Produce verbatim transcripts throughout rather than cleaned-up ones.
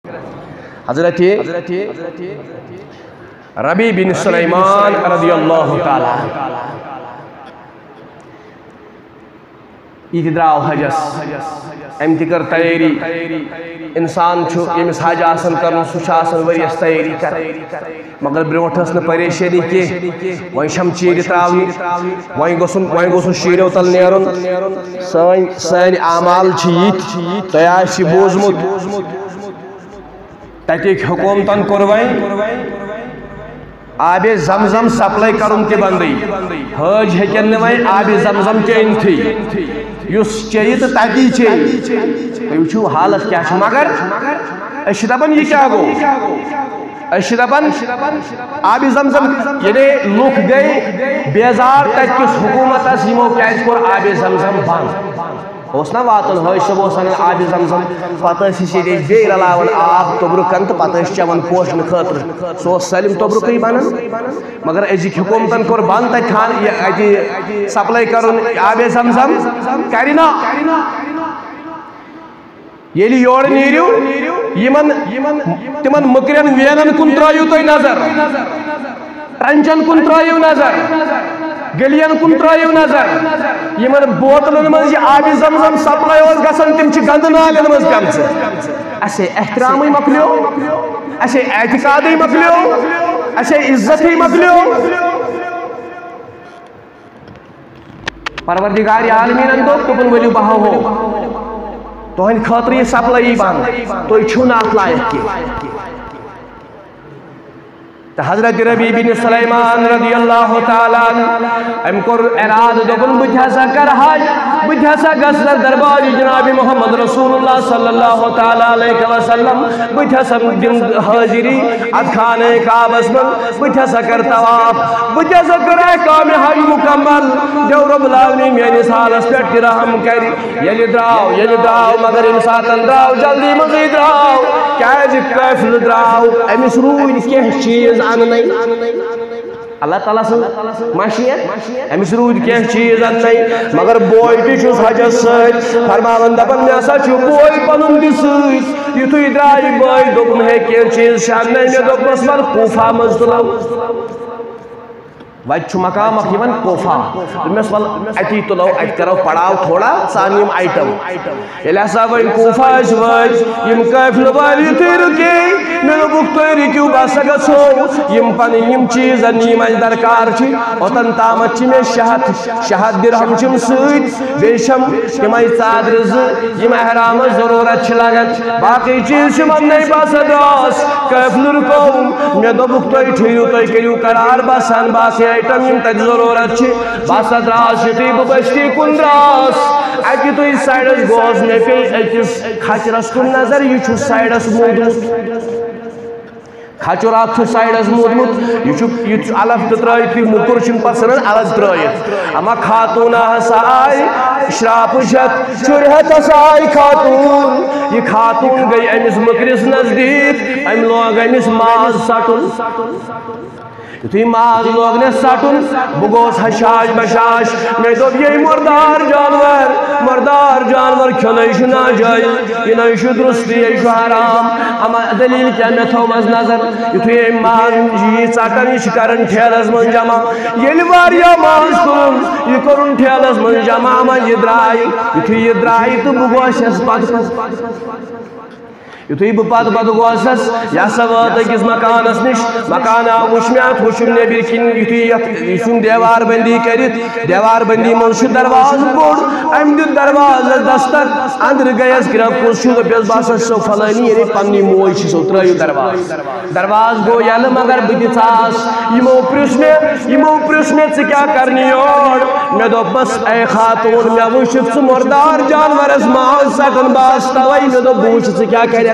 حضرت ربی بن سلیمان رضی اللہ تعالیٰ یہ دراو حجس ام تکر تیاری انسان چھو یمس حج آسن کرن سوچ آسن وریس تیاری کر مگر برونٹھس نہ پریشانی کی وہیں شمچیر تراوی وہیں گوسن وہیں گوسن شیرو تل نیرن سین سین اعمال چیت تیاسی بوزمت تتیک حکومتن کوروائیں آب زمزم سپلائی کرن تی بندی حج ہیکن نوائیں آب زمزم چین تھی یس چیئے تو تاکی چیئے وچھو حالت کیا چھو مگر اشربن یہ کیا گو اشربن آب زمزم یعنی لوک گئے بیزار تک کس حکومت اس یمو کیس پر آب زمزم بند اوسنا واتن ہوئی شب اوسن آب زمزم پتہ اسی سیدھے بے رلاون آب تبرکن تو پتہ اس چون پوشن خاطر سو سلم تبرکی بنن مگر ازیک حکومتن کور بند تک کھان یہ سپلائی کرن آب زمزم کرینا یلی یور نیریو یمن تمن مکرین وینن کن ترایو تو نظر ٹنچن کن ترایو نظر گلین کن ترایو نظر یمن بوتلن من یہ آب زمزم سپلائی اوز گسن تم چھ گند نالن من گمز اسے احترامی مکلیو اسے اعتقادی مکلیو اسے عزتی مکلیو پروردگار عالمین اندو تبن ولیو بہا ہو تو ہن خاطری سپلائی بند تو چھونا اطلائق کی حضرت ربی بن سلیمان رضی اللہ تعالیٰ ام کر اراد دبن بجھاسا کر حج بجھاسا گسر دربار جناب محمد رسول اللہ صلی اللہ تعالیٰ علیہ وسلم بجھاسا دن حاضری ادخانے کعبس من بجھاسا کر طواف بجھاسا کر احکام حج مکمل جو رب العالمین میانی سالس پیٹ کی رحم کری یلی دراؤ یلی دراؤ مگر انساتن دراؤ جلدی مزید دراؤ کیج کیفل دراؤ امیس روی کیا چیز اللہ تعالیٰ سے ماشیت امیس رود کیا چیز ان نہیں مگر بوئی تی چھوس حجس سیت فرماون دبن میں ایسا چھو بوئی پنن دی سیت یہ تو ادرائی بوئی دبن ہے کیا چیز شان نہیں میں دب بس پر کوفہ مزدلو وائد چھو مقام اخیون کوفہ دمیس وال اتی تلو ات کرو پڑاو تھوڑا سانیم آئیٹم یہ لحظہ وائد کوفہ اس وائد یم کیف لبالی تیر کی میں بکتوئی ریکیو باسگا سو یم پانی یم چیز نیم اج درکار چی اوتن تامت چی میں شہد شہد درہم چم سوید بیشم کمائی صادرز یم احرام ضرورت چلاگت باقی چیز شمن نہیں باسد راس کیف لرکو میں دو بکتوئی ٹھیو توئی کریو قرار باسان باسی آئیٹم یم تک ضرورت چی باسد راس شتی ببشتی کن راس ایکی تو اس سائیڈس گوز میں پی ایکس کھچرس کن نظر یہ چھو سائیڈس مودمت کھچورات چھو سائیڈس مودمت یہ چھو علف ترائی تھی مکر چھن پسرن علف ترائی اما خاتون ہسائی شراپ شت چھرحت ہسائی خاتون یہ خاتون گئی امیس مکرس نزدیک ام لوگ امیس ماز سٹن یہ ماز لوگ نے سٹن بگوس حشاش بشاش میں تو یہ مردار جانور مردار جانور کھلے شنا جائے یہ نشو درستی یہ حرام اما دلیل کیا میں تھو مز نظر یہ ماز یہ سٹن یہ کرن ٹھیلس من جمع یہ لواریا ماز کرن یہ کرن ٹھیلس من جمع اما یہ درائی یہ درائی تو بگوس اس پاس یتھوی بپاد پاد گوسس یا سوات کس مکانس نش مکان وشمیات وشم نبی کن یتھوی یسون دیوار بندی کرت دیوار بندی منش دروازہ بوڑ ام دیت دروازہ دستک اندر گیس گرب کس شو پیس باسس سو فلانی یعنی پنی موئی چھ سو ترایو درواز درواز گو یل مگر بدیتاس یمو پرس میں یمو پرس میں سے کیا کرنی اور میں دو بس اے خاتون میں وشت سو مردار جانور اس ماز سکن باس توائی میں دو بوچ سے کیا کہہ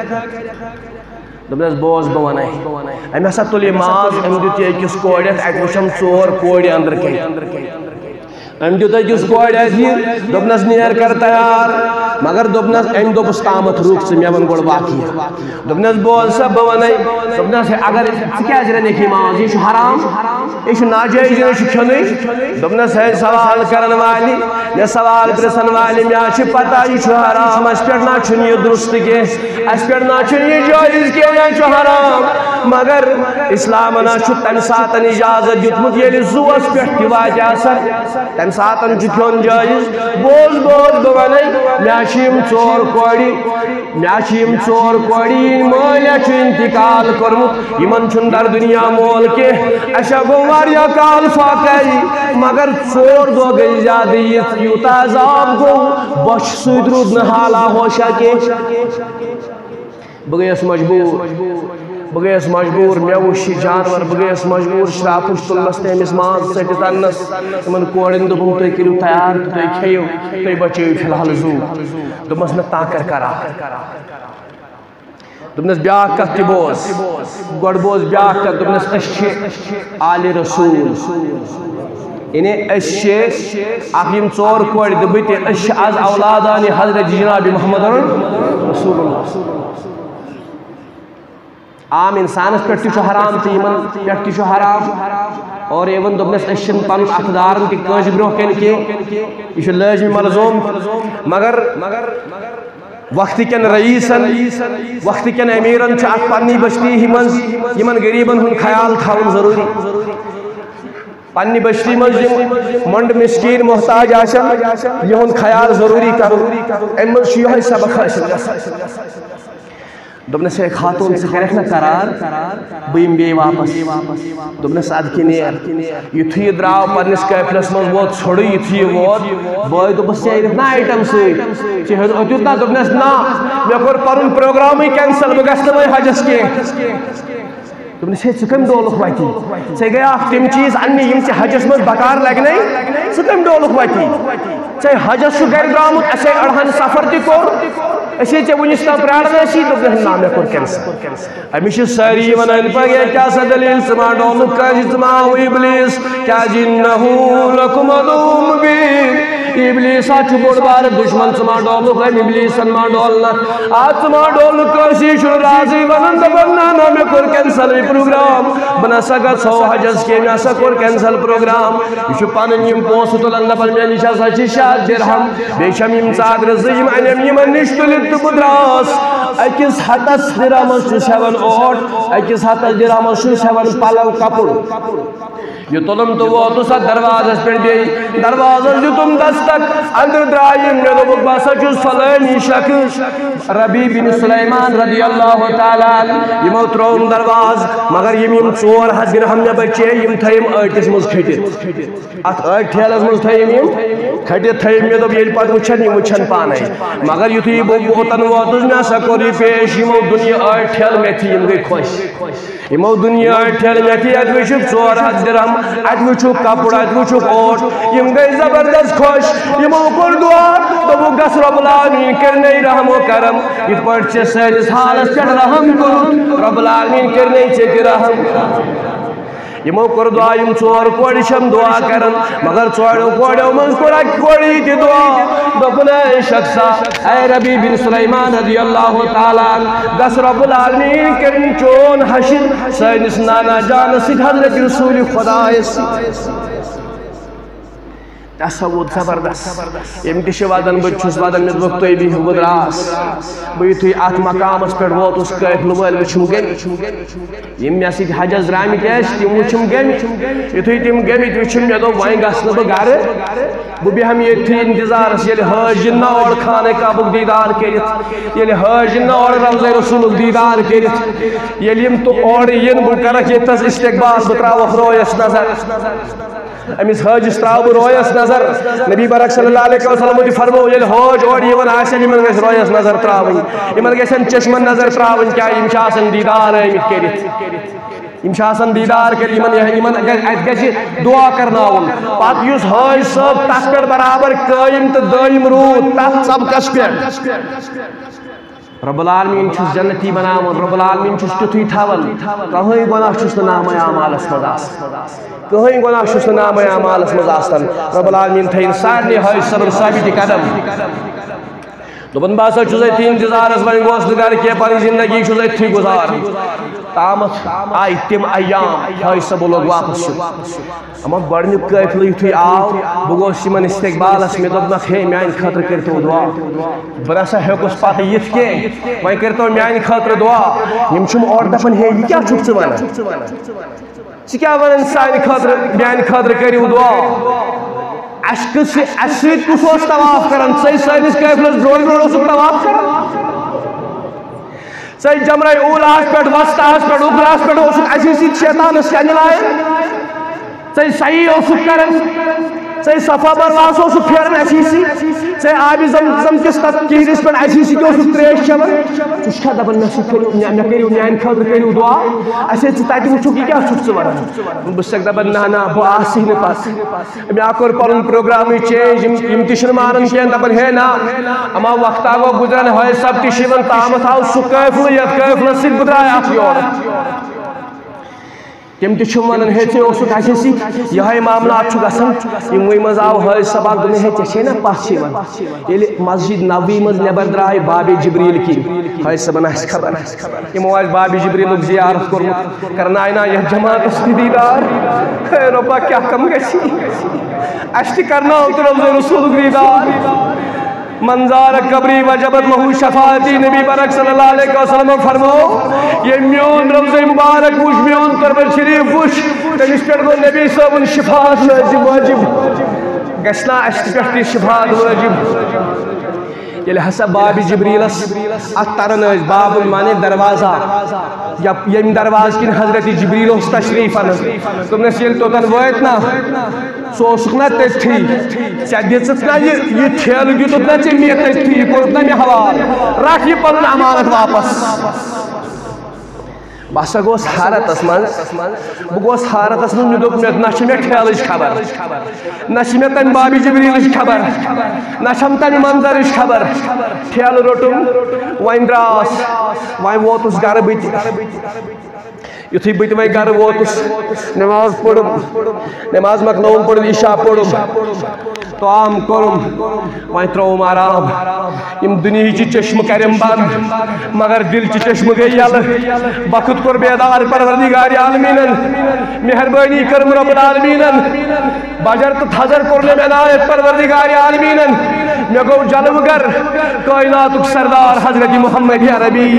دبنس بوز بوانائی امی ہسا تلی ماز ام دیتی ایکس کوڑیت ایک وشم ژور کوڑی اندر کئی ام دیت أکس کورِ اَتھِ دوٚپنَس نیر کر تیار مگر دوٚپنَس أمۍ دوٚپُس تامَتھ رُک ژٕ مےٚ وَن گۄڈٕ واقعہٕ دوٚپنَس بوز سا بہٕ وَنَے دوٚپنَس اگر ژٕ کیٛازِ رَنیٚکھ یہِ ماز یہِ چھُ حرام یہِ چھُ ناجٲیز یہِ چھُ کھیوٚنٕے دوٚپنَس ہے سوال کرن والہِ مےٚ سوال پرٛژھن والہِ مےٚ چھِ پتہ یہِ چھُ حرام اَسہِ پٮ۪ٹھ نہ چھُنہٕ یہِ درست کینٛہہ اَسہِ پٮ۪ٹھ نہ چھُنہٕ یہِ جٲیز کینٛہہ یہِ چھُ حرام مگر اِسلامن حظ چھُ تَمہِ ساتہٕ اِجازت دیُتمُت ییٚلہِ زُوَس پٮ۪ٹھ تہِ واتہِ آسان تَمہِ ساتہٕ چھُ کھیوٚن جٲیز بوز بوز بہٕ وَنَے مےٚ چھِ یِم ژور کورِ مےٚ چھِ یِم ژور کورِ یِہِنٛدۍ مٲلۍ چھُ اِنتِقال کوٚرمُت یِمن چھُنہٕ دردُنیا مول کینٛہہ اَسہِ گوٚو واریاہ کال فاقے مگر ژور دۄہ گٔے زیادٕ یِتھ یوٗتاہ عذاب گوٚو بۄچھِ سۭتۍ روٗد نہٕ حالا ہوشا کینٛہہ بہٕ گٔیَس مجبوٗر بہٕ گٔیَس مجبوٗر مےٚ وُچھ یہِ جانوَر بہٕ گٔیَس مجبوٗر شرٛاپٕچ تُلنَس تہٕ أمِس ماز ژٔٹِتھ اَننَس یِمن کورٮ۪ن دوٚپُم تُہۍ کٔرِو تیار تہٕ تُہۍ کھیٚیِو تُہۍ بچٲیِو فِلحال زوٗ دوٚپمَس نہ تاکر کرا دوٚپنَس بیٛاکھ کَتھ تہِ بوز گۄڈٕ بوز بیٛاکھ کَتھ دوٚپنَس أسۍ چھِ آلہِ رسوٗل یعنی أسۍ چھِ اکھ یِم ژور کورِ تہٕ بہٕ تہِ أسۍ چھِ آز اولادانہِ حضرت جناب محمد رسول اللہ عام اِنسانَس پٮ۪ٹھ تہِ چھُ حرام تہٕ یِمن پٮ۪ٹھ تہِ چھُ حرام اور اِوٕن دوٚپنَس أسۍ چھِنہٕ پَنُن اقدارن تہِ کٲنٛسہِ برٛونٛہہ کَنہِ کینٛہہ یہِ چھُ لٲزمی ملزوٗم مگر وقتہٕ کٮ۪ن رئیٖسن وقتہٕ کٮ۪ن امیٖرن چھُ اَتھ پننہِ بستی منٛز یِمن غریٖبن ہُنٛد خیال تھاوُن ضروٗری پننہِ بستی منٛز یِم مۄنٛڈٕ مِسکیٖن محتاج آسن یِہُنٛد خیال ضروٗری کرُن اَمہِ منٛز چھُ یِہوٚے سبق حٲصِل گژھان دوٚپنَس ہے خاتوٗن ژٕ کَرٮ۪کھ نہ قرار بہٕ یِمہٕ بیٚیہِ واپس دوٚپنَس اَدٕ کہِ نیر یُتھُے یہِ درٛاو پننِس قٲفلَس منٛز ووت ژھوٚرُے یُتھُے یہِ ووت بٲے دوٚپُس ژےٚ أنِتھ نا آیٹم سۭتۍ ژےٚ ہیوٚت اوٚتیُتھ نا دوٚپنَس نہ مےٚ کوٚر پنُن پروگرامٕے کینسل بہٕ گژھٕ نہٕ وۄنۍ حجس کینٛہہ دوٚپنَس ہے ژٕ کَمہِ ڈولُکھ وَتی ژےٚ گٔیاکھ تِم چیٖز اَننہِ یِم ژےٚ حجس منٛز بکار لگنے ژٕ کَمہِ ڈولُکھ وَتی ژےٚ حجس چھُ گرِ درٛامُت اَسے اَڑہن سفر تہِ کوٚر أسے ژےٚ وُنِس تام پرٛاران ٲسی دوٚپنَس نہ مےٚ کوٚر کینسل أمِس چھِ سٲری وَنان أنٛدۍ پٔکۍ ہے کیٛاہ سا دٔلیٖل ژٕ ما ڈولُکھ کیٛازِ ژٕ ما آوُے اِبلیٖس کیٛازِ اِنَّہُ لَکُمْ عَدُوٌّ مُبیٖن اِبلیٖس ہا چھُ بوٚڑ بارٕ دُشمن ژٕ ما ڈولُکھ أمۍ اِبلیٖسن ما ڈولنَکھ آ ژٕ ما ڈولُکھ کٲنٛسی چھُنہٕ رازٕے وَنان دَپان نہ نہ مےٚ کوٚر کینسل یہِ پروگرام بہٕ نسا گژھو حجس کینٛہہ مےٚ ہسا کوٚر کینسل پروگرام یہِ چھُ پنٕنۍ یِم پونٛسہٕ تُلان دَپان مےٚ نِش ہسا چھِ شیٚے دِرہم بیٚیہِ چھَم یِم ژادرٕ زٕ یِم اَنٮ۪م یِمن نِش تُلِتھ تہٕ بہٕ درٛاس أکِس ہتس دِرہمس چھُس ہٮ۪وان اوٹ أکِس ہتس دِرہمس چھُس ہٮ۪وان پلو کپُر یہ تُلُم تہٕ ووتُس اَتھ دروازس پٮ۪ٹھ بیٚیہِ دروازس دیُتُم دستک أنٛدرٕ درٛاے یِم مےٚ دوٚپُکھ بہٕ ہسا چھُس فلٲنی شخص ربی بن سُلیمان رضی اللہ تعالیٰ یِمو ترٛووُم دروازٕ مگر یِم یِم ژور ہتھ دِرہم مےٚ بچے یِم تھٲیِم ٲٹِس منٛز کھٔٹِتھ اَتھ ٲٹۍ ٹھیلس منٛز تھٲیِم یِم کھٔٹِتھ تھٲیِم مےٚ دوٚپ ییٚلہِ پتہٕ وٕچھن یِم وٕچھن پانے مگر یُتھُے بہٕ اوتن ووتُس مےٚ ہسا کوٚر یہِ پیش یِمو دُن یہِ ٲٹۍ ٹھیلہٕ مےٚ یِم گٔے خۄش یِمو دُن یہِ ٲٹۍ ٹھیلہٕ مےٚ اَتہِ وٕچھُکھ ژور ہتھ دِرہم اَتہِ وٕچھُکھ کپُر اَتہِ وٕچھُکھ اوٹ یِم گٔے زبردست خۄش یِمو کوٚر دُعا دوٚپُکھ گژھ رۄبُل العالمیٖن کٔرنَے رحم و کرم یِتھ پٲٹھۍ ژےٚ سٲنِس حالس پٮ۪ٹھ رحم کوٚرُتھ رۄبُل العالمیٖن کٔرنَے ژےٚ تہِ رحم یِمو کوٚر دُعا یِم ژور کورِ چھَم دُعا کران مگر ژوریو کوریو منٛز کوٚر اَکہِ کورِ یہِ تہِ دُعا دوٚپُن اے شخصا اے ربی بن سُلیمان رضی اللہ تعالیٰ گژھ رۄبُل العالمیٖن کٔرِنۍ چون حشر سٲنِس نانا جانس سۭتۍ حضرت رسوٗلِ خۄدایس سۭتۍ تصوُر زبردست یِم تہِ چھِ وَدان بہٕ تہِ چھُس وَدان مےٚ دوٚپُکھ تُہۍ بِہِو بہٕ درٛاس بہٕ یُتھُے اَتھ مقامس پٮ۪ٹھ ووتُس قٲفلہٕ وٲلۍ وٕچھِم گٔمٕتۍ یِم مےٚ سۭتۍ حجس درٛامٕتۍ ٲسۍ تِم وٕچھِم گٔمٕتۍ یُتھُے تِم گٔمٕتۍ وٕچھِم مےٚ دوٚپ وۄنۍ گژھٕ نہٕ بہٕ گرٕ بہٕ بیٚہمہٕ ییٚتھٕے اِنتظارس ییٚلہِ حٲج یِن نا اورٕ خانہ کعبُک دیٖدار کٔرِتھ ییٚلہِ حٲج یِن نا اورٕ روضہ رسوٗلُک دیٖدار کٔرِتھ ییٚلہِ یِم تہٕ اورٕ یِن بہٕ کَرکھ ییٚتھس استقبال بہٕ ترٛاوَکھ رویس نظر أمِس حٲجِس ترٛاو بہٕ رویس نظر نبی برک صلی اللہ علیہ وسلمو تہِ فرموو ییٚلہِ حٲج اورٕ یِوان آسن یِمن گژھِ رویس نظر ترٛاوٕنۍ یِمن گژھن چشمن نظر ترٛاوٕنۍ کیٛاہ یِم چھِ آسان دیٖدار آمٕتۍ کٔرِتھ یِم چھِ آسان دیٖدار کٔرِتھ یِمن یِمن اَتہِ گژھِ دُعا کرناوُن پتہٕ یُس حٲج صٲب تتھ پٮ۪ٹھ برابر قٲیِم تہٕ دٲیِم روٗد تتھ سبقس پٮ۪ٹھ رب العالمین چھس جنتی بناون رب العالمین چھس تیتھے تھاون کہٕنۍ گۄناہ چھُس نہٕ نامے اعمالس منٛز آسان کٕہٕنۍ گۄناہ چھُس نہٕ نامے اعمالس منٛز آسان رب العالمین تھٲیِن سارنٕے ہٲے صبر ثابت قدم دوٚپُن بہٕ ہسا چھُس أتھی انتظارس وۄنۍ گوس نہٕ گرٕ کینٛہہ پنٕنۍ زندگی چھُس أتھی گُزاران تامتھ آیہِ تِم ایام ہٲے صٲبو لوگ واپس یُن اما گۄڈٕنیُک قٲفلہٕ یُتھُے آو بہٕ گوس یِمن استقبالس مےٚ دوٚپمکھ ہے میانہِ خٲطرٕ کٔرۍتو دُعا بہٕ نسا ہیوٚکُس پتہٕ یِتھ کینٛہہ وۄنۍ کٔرۍتو میانہِ خٲطرٕ دُعا یِم چھِم اورٕ دپان ہے یہِ کیٛاہ چھُکھ ژٕ ونان ژٕ کیٛاہ ونان سانہِ خٲطرٕ میانہِ خٲطرٕ کٔرِو دُعا اَسہِ کُس اَسہِ سۭتۍ کُس اوس طواف کران ژٕے سٲنِس قٲفلس برٛونٛٹھ برٛونٛٹھ اوسُکھ طواف کران ژٕے جمرے اوٗلاہس پٮ۪ٹھ وسطاہس پٮ۪ٹھ اُکراہس پٮ۪ٹھ اوسُکھ اسی سۭتۍ شیطانس کَنہِ لایان ژٕے صحیح اوسُکھ کران ژٕے صفا مرواہس اوسُکھ پھیران اسی سۭتۍ ژٕے آبِ زمزم کِس تتھ کِہرِس پٮ۪ٹھ اسی سۭتۍ اوسُکھ تریش چٮ۪وان ژٕ چھُکھا دپان مےٚ سۭتۍ کٔرِو مےٚ کٔرِو میانہِ خٲطرٕ کٔرِو دُعا اَسے ژٕ تتہِ وٕچھُکھ یہِ کیٛاہ چھُکھ ژٕ ونان بہٕ چھُسکھ دپان نہ نہ بہٕ آسٕے نہٕ پتہٕ مےٚ کوٚر پنُن پروگرامٕے چینج یِم یِم تہِ چھِنہٕ مانان کینٛہہ دپان ہے نہ اما وقتا گوٚو گُزران ہٲے صٲب تہِ چھِ یِوان تامتھ آو سُہ قٲفلہٕ یتھ قٲفلس سۭتۍ بہٕ درٛاے اکھ یورٕ تِم تہِ چھِم ونان ہے ژےٚ اوسُکھ اَسہِ سۭتۍ یِہوٚے معاملات چھُ گژھان یِموٕے منٛز آو ہٲے صبا دوٚپمے ہے ژےٚ چھے نا پژھ یِوان ییٚلہِ مسجد نبوی منٛز نٮ۪بر درٛاے بابِ جبریٖل کِنۍ ہٲے صبن آسہِ خبر یِمو آسہِ بابِ جبریٖلُک زیارت کوٚرمُت کرنایہِ نا یتھ جماعتس تہِ دیٖدار ہے رۄبا کیٛاہ کم گژھِ اَسہِ تہِ کرناو تہٕ روزے رسوٗلُک دیٖدار منظار قبری وجبت لہو شفاعتی نبی برک صلی اللہ علیہ وسلم فرمو یہ میون روزے مبارک وش میون قربت شریف وش تمس پہ گو نبی صاحب شفاعت لازم واجب گژھنا اس پہ شفاعت واجب ییٚلہِ ہسا بابِ جبریٖلس اتھ تران ٲسۍ بابُل مانے دروازہ ییٚمہِ دروازٕ کِنۍ حضرت جبریٖل اوس تشریٖف انان دوٚپنس ییٚلہِ توٚتن وٲتۍ نا ژٕ اوسُکھ نا تٔتھی ژےٚ دِژٕتھ نا یہِ ٹھیلہٕ دیُتُتھ نا ژےٚ مےٚ تٔتھی یہِ کوٚرُتھ نا مےٚ حوالہٕ رٹھ یہِ پنُن امانت واپس بہٕ ہسا گوس حیرتس منٛز بہٕ گوس حیرتس منٛز مےٚ دوٚپ مےٚ نہ چھِ مےٚ ٹھیلٕچ خبر نہ چھِ مےٚ تمہِ بابِ جبریٖلٕچ خبر نہ چھم تمہِ منظرٕچ خبر ٹھیلہٕ روٚٹُم وۄنۍ درٛاس وۄنۍ ووتُس گرٕ بہٕ تہِ یُتھُے بہٕ تہِ وۄنۍ گرٕ ووتُس نٮ۪ماز پٔرٕم نٮ۪ماز مۄکلٲوٕم پٔرٕم عشا پوٚرُم طعام کوٚرُم وۄنۍ ترٛووُم آرام یِم دُنہِچہِ چشمہٕ کَرٮ۪م بنٛد مگر دِلچہِ چشمہٕ گٔے یلہٕ وقت کوٚر بیدار پروردگارِ عالمیٖنن مہربٲنی کٔرٕم رۄب العالمیٖنن بجر تہٕ تھزر کوٚر مےٚ عنایت پروردگارِ عالمیٖنن مےٚ گوٚو جلوٕ گر کٲیناتُک سردار حضرت محمد عربی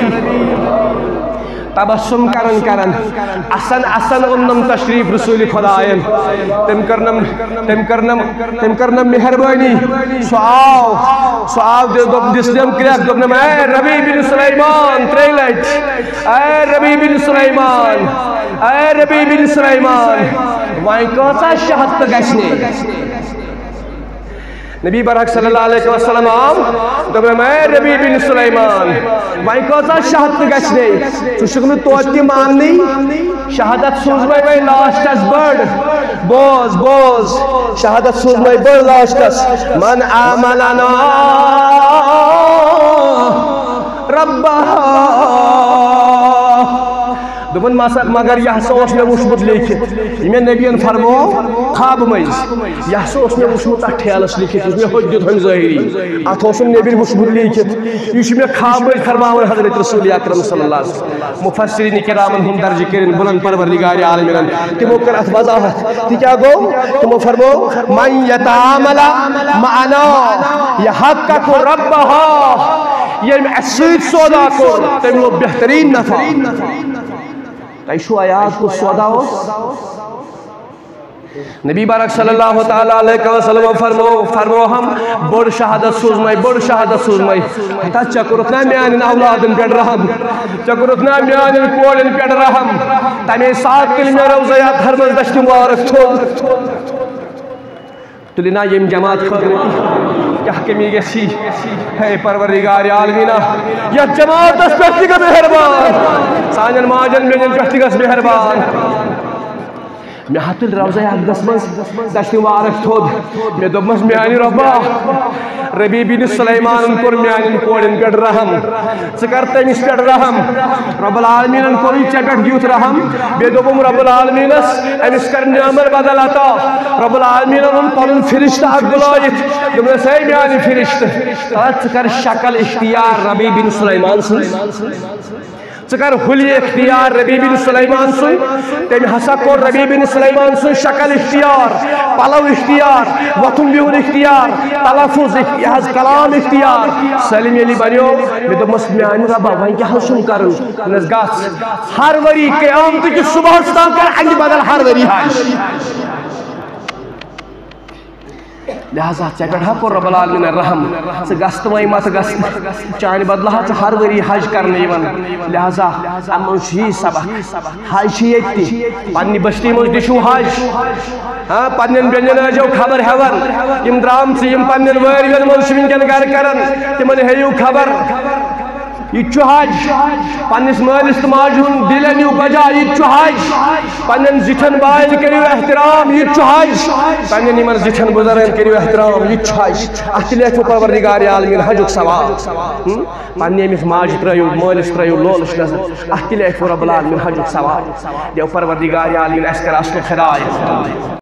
تبسم کرن کرن اصن اصن اونم تشریف رسول خداین تم کرنم تم کرنم تم کرنم مہربانی سو آو سو آو دوٚپ دِسنم کرٛٮ۪کھ دوٚپنم اے ربی بن سلیمان ترٛیٚیہِ لٹہِ اے ربی بن سلیمان اے ربی بن سلیمان وۄنۍ کۭژاہ شہد تہٕ گژھِ نبی برحق صلی اللہ علیہ وسلم آم دوٚپنم اے ربی بن سلیمان وۄنۍ کۭژاہ شہد تہٕ گژھِ ژٕ چھُکھ نہٕ توتہِ تہِ ماننٕے شہادت سوٗزمے وۄنۍ لاسٹس بٔڑ بوز بوز شہادت سوٗزمے بٔڑ لاسٹس من عملنا ربہ دوٚپُن مگر یہِ ہسا اوس مےٚ وُچھمُت لیکھِتھ یہِ مےٚ نبیَن فرمو خوابہٕ منٛز یہِ ہسا اوس مےٚ وُچھمُت تتھ ٹھیلس لیکھِتھ یُس مےٚ ہوٚتہِ دیُت وۄنۍ ظٲہری اتھ اوسُم نیبٕرۍ وُچھمُت لیکھِتھ یہِ چھُ مےٚ خوابہٕ منٛز فرماوان حضرت رسول اکرم صلی اللہ علیہ وسلم مفسرین کرامن ہُنٛد درجہٕ کٔرِنۍ بُلند پروردگارِ عالمیٖنن تِمو کٔر اتھ وضاحت تہِ کیٛاہ گوٚو تِمو فرمو من یتعامل معنا یحقق ربہ ییٚمۍ اسہِ سۭتۍ سودا کوٚر تٔمۍ لوٚب بہتریٖن نفع تۄہہِ چھُوا یاد کُس سودا اوس نبی بارک صلی اللہ تعالیٰ علیہ وسلم فرمو فرمو ہم بڑ شہادت سوزمے بڑ شہادت سوزمے ہتا ژےٚ کوٚرُتھ نا میانٮ۪ن اولادن پٮ۪ٹھ رحم ژےٚ کوٚرُتھ نا میانٮ۪ن کورٮ۪ن پٮ۪ٹھ رحم تمے ساتہٕ تُلہِ مےٚ روزے اطہر منٛز دشتہِ مبارک تھوٚد تُلہِ نا ییٚمہِ جماعت خٲطرٕ کیٛاہ کمی گژھی ہے پروردگارِ عالمیٖنا یتھ جماعتس پٮ۪ٹھ تہِ گژھ مہربان سانٮ۪ن ماجن بیٚنٮ۪ن پٮ۪ٹھ تہِ گژھ مہربان میں ہتل روزہ عقدس من دشت وارک تھود میں دوپمس میانی ربا ربی بن سلیمان کور میان کورن پہ رحم ثر تمس پہ رحم رب العالمین کور ے پہ یوت رحم بی دوپم رب العالمینس امس کر نعمت بدل عطا رب العالمین ان پن فرشتہ اک بلائت دوپنس ہے میانی فرشتہ ثر شکل اختیار ربی بن سلیمان سن ثر حلی اختیار ربی بن سلیمان سن تم ہسا کور ربی بن سلیمان سن شکل اختیار پلو اختیار وتھن بہن اختیار تلفظ یہ کلام اختیار سلم یلی بنیو میں دوپمس میانہ ربا وۄنۍ کیٛاہ حظ چھُم کرُن دوٚپنس گژھ ہر ؤری قیامت کِس صبحس تام کر اَکہِ بدل ہر ؤری حج لہذا ے پہ کور رب العالمین رحم ثہ گژھ تو وۄنۍ مت گژھ چانہ بدلہ ہا ہر ؤری حج کرنے لہذا ام من یہ سبق حج یہ پنہ بستی مز دِشو حج ہاں پنن بیٚنٮ۪ن ٲسۍزیو خبر ہٮ۪وان یِم درٛامژٕ یِم پننٮ۪ن وٲرۍوٮ۪ن منٛز چھِ وٕنکٮ۪ن گرٕ کران تِمن ہیٚیِو خبر یہ حج پنس مالس تو ماجہ ہند دل انیو بجا یہ حج پنن زٹھن بائن کرو احترام یہ حج پنن یمن زٹھن بزرگن کرو احترام یہ حج اتھ لیکھو پروردگار عالمین حجک ثواب پنہ امس ماجہ ترٛٲیِو مالس ترٛٲیِو لولش نظر اتھ لیکھو رب العالمین حجک ثواب دیو پروردگار عالمین اس کر اصل ہدایت